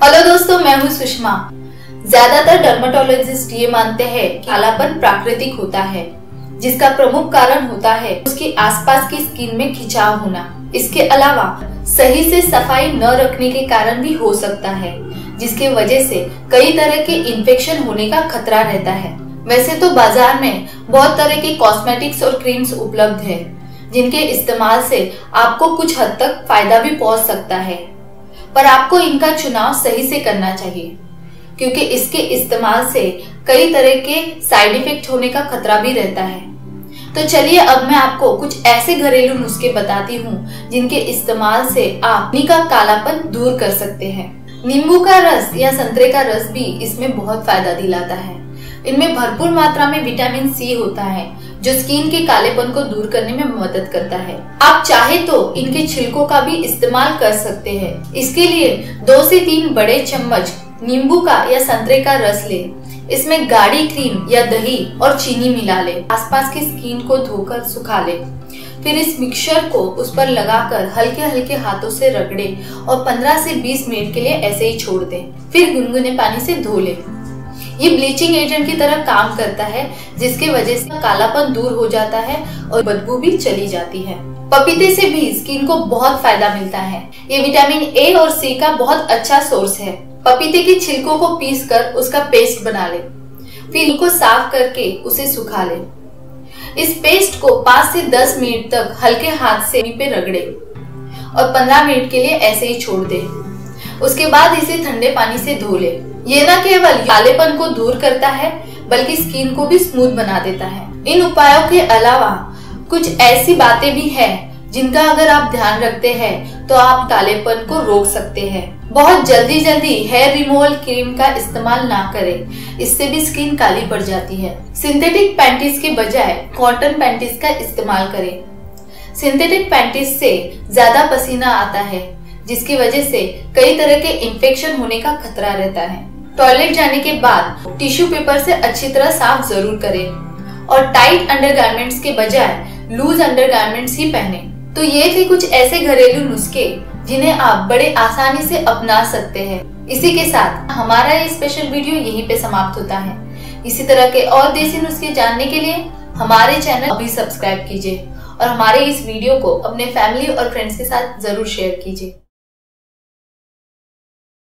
Hello दोस्तों, मैं हूँ सुषमा। ज्यादातर डर्मेटोलॉजिस्ट ये मानते हैं कि कालापन प्राकृतिक होता है, जिसका प्रमुख कारण होता है उसके आसपास की स्किन में खिंचाव होना। इसके अलावा सही से सफाई न रखने के कारण भी हो सकता है, जिसके वजह से कई तरह के इन्फेक्शन होने का खतरा रहता है। वैसे तो बाजार में बहुत तरह के कॉस्मेटिक्स और क्रीम्स उपलब्ध है, जिनके इस्तेमाल से आपको कुछ हद तक फायदा भी पहुंच सकता है, पर आपको इनका चुनाव सही से करना चाहिए, क्योंकि इसके इस्तेमाल से कई तरह के साइड इफेक्ट होने का खतरा भी रहता है। तो चलिए अब मैं आपको कुछ ऐसे घरेलू नुस्खे बताती हूँ जिनके इस्तेमाल से आप स्किन का कालापन दूर कर सकते हैं। नींबू का रस या संतरे का रस भी इसमें बहुत फायदा दिलाता है। इनमें भरपूर मात्रा में विटामिन सी होता है, जो स्किन के कालेपन को दूर करने में मदद करता है। आप चाहे तो इनके छिलकों का भी इस्तेमाल कर सकते हैं। इसके लिए 2 से 3 बड़े चम्मच नींबू का या संतरे का रस ले। इसमें गाढ़ी क्रीम या दही और चीनी मिला ले। आसपास की स्किन को धोकर सुखा ले। फिर इस मिक्सचर को उस पर लगाकर हल्के हल्के हाथों से रगड़े और 15 से 20 मिनट के लिए ऐसे ही छोड़ दें। फिर गुनगुने पानी से धो ले। ये ब्लीचिंग एजेंट की तरह काम करता है, जिसके वजह से कालापन दूर हो जाता है और बदबू भी चली जाती है। पपीते से भी स्किन को बहुत फायदा मिलता है। ये विटामिन ए और सी का बहुत अच्छा सोर्स है। पपीते की छिलकों को पीसकर उसका पेस्ट बना ले। फिर इनको साफ करके उसे सुखा ले। इस पेस्ट को 5 से 10 मिनट तक हल्के हाथ से पे रगड़े और 15 मिनट के लिए ऐसे ही छोड़ दे। उसके बाद इसे ठंडे पानी से धो ले। ये न केवल कालेपन को दूर करता है, बल्कि स्किन को भी स्मूथ बना देता है। इन उपायों के अलावा कुछ ऐसी बातें भी हैं जिनका अगर आप ध्यान रखते हैं तो आप कालेपन को रोक सकते हैं। बहुत जल्दी हेयर रिमूवल क्रीम का इस्तेमाल ना करें, इससे भी स्किन काली पड़ जाती है। सिंथेटिक पैंटीज के बजाय कॉटन पैंटीज का इस्तेमाल करें। सिंथेटिक पैंटीज से ज्यादा पसीना आता है, जिसकी वजह से कई तरह के इन्फेक्शन होने का खतरा रहता है। टॉयलेट जाने के बाद टिश्यू पेपर से अच्छी तरह साफ जरूर करें और टाइट अंडरगारमेंट्स के बजाय लूज अंडरगारमेंट्स ही पहने। तो ये थे कुछ ऐसे घरेलू नुस्खे जिन्हें आप बड़े आसानी से अपना सकते हैं। इसी के साथ हमारा ये स्पेशल वीडियो यहीं पे समाप्त होता है। इसी तरह के और देसी नुस्खे जानने के लिए हमारे चैनल अभी सब्सक्राइब कीजिए और हमारे इस वीडियो को अपने फैमिली और फ्रेंड्स के साथ जरूर शेयर कीजिए।